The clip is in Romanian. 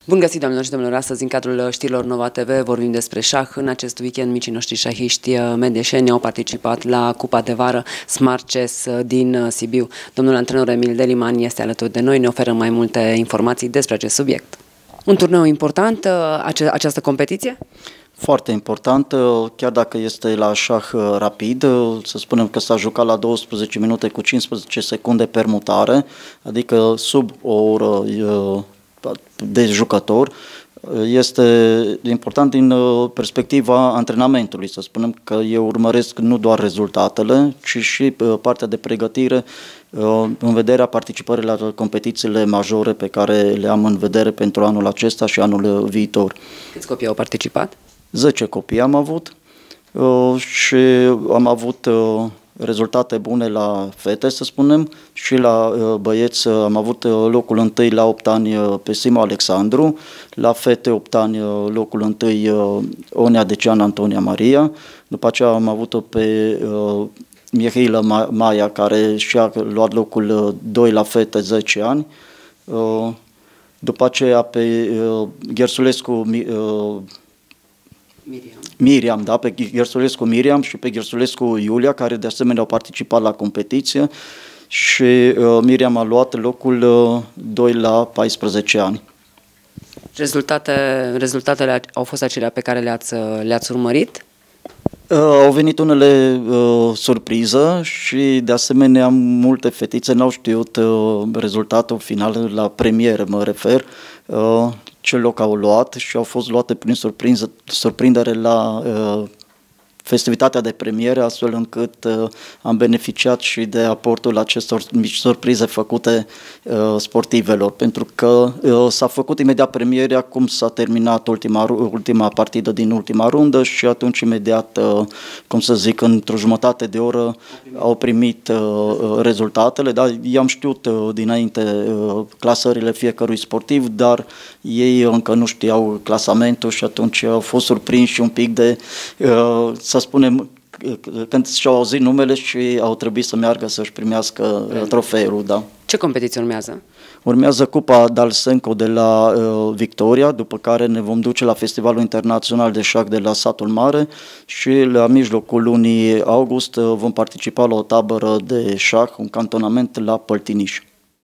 Bun găsit, doamnelor și domnilor! Astăzi, în cadrul știrilor Nova TV, vorbim despre șah. În acest weekend, micii noștri șahiști mendeșeni au participat la Cupa de Vară Smart Chess din Sibiu. Domnul antrenor Emil Deliman este alături de noi, ne oferă mai multe informații despre acest subiect. Un turneu important, această competiție? Foarte important, chiar dacă este la șah rapid, să spunem că s-a jucat la 12 minute cu 15 secunde permutare, adică sub o oră de jucător. Este important din perspectiva antrenamentului, să spunem că eu urmăresc nu doar rezultatele, ci și partea de pregătire în vederea participării la competițiile majore pe care le am în vedere pentru anul acesta și anul viitor. Câți copii au participat? 10 copii am avut și am avut rezultate bune la fete, să spunem, și la băieți am avut locul întâi la 8 ani pe Simo Alexandru, la fete 8 ani locul întâi Onea Deciana Antonia Maria, după aceea am avut-o pe Mihaila Maia, care și-a luat locul 2 la fete 10 ani, după aceea pe Ghersulescu Miriam, da, pe Ghersulescu Miriam și pe Ghersulescu Iulia, care de asemenea au participat la competiție, și Miriam a luat locul 2 la 14 ani. Rezultatele au fost acelea pe care le-ați urmărit? Au venit unele surpriză și de asemenea multe fetițe n-au știut rezultatul final la premieră, mă refer, ce loc au luat și au fost luate prin surprindere la festivitatea de premiere, astfel încât am beneficiat și de aportul acestor mici surprize făcute sportivelor, pentru că s-a făcut imediat premierea cum s-a terminat ultima partidă din ultima rundă și atunci imediat, cum să zic, într-o jumătate de oră au primit rezultatele, dar i-am știut dinainte clasările fiecărui sportiv, dar ei încă nu știau clasamentul și atunci au fost surprinși un pic de, să spunem, când și-au auzit numele și au trebuit să meargă să-și primească trofeul. Da. Ce competiție urmează? Urmează Cupa Dalsenco de la Victoria, după care ne vom duce la Festivalul Internațional de Șah de la Satul Mare și la mijlocul lunii august vom participa la o tabără de șah, un cantonament la Păltiniș.